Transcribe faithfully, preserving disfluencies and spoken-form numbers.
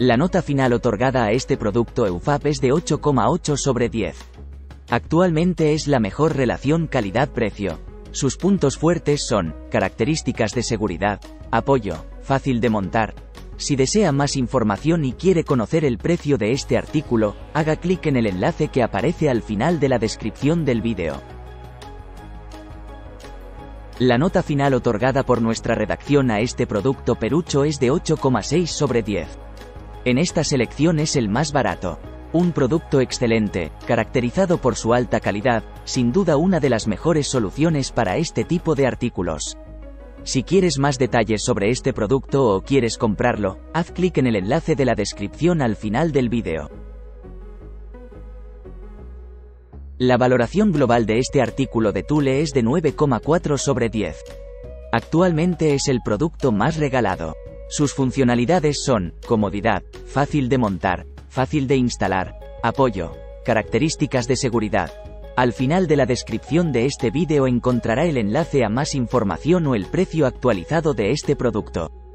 La nota final otorgada a este producto E U F A P es de ocho coma ocho sobre diez. Actualmente es la mejor relación calidad-precio. Sus puntos fuertes son, características de seguridad, apoyo, fácil de montar. Si desea más información y quiere conocer el precio de este artículo, haga clic en el enlace que aparece al final de la descripción del vídeo. La nota final otorgada por nuestra redacción a este producto Perucho es de ocho coma seis sobre diez. En esta selección es el más barato. Un producto excelente, caracterizado por su alta calidad, sin duda una de las mejores soluciones para este tipo de artículos. Si quieres más detalles sobre este producto o quieres comprarlo, haz clic en el enlace de la descripción al final del vídeo. La valoración global de este artículo de Thule es de nueve coma cuatro sobre diez. Actualmente es el producto más regalado. Sus funcionalidades son, comodidad, fácil de montar, fácil de instalar, apoyo, características de seguridad. Al final de la descripción de este vídeo encontrará el enlace a más información o el precio actualizado de este producto.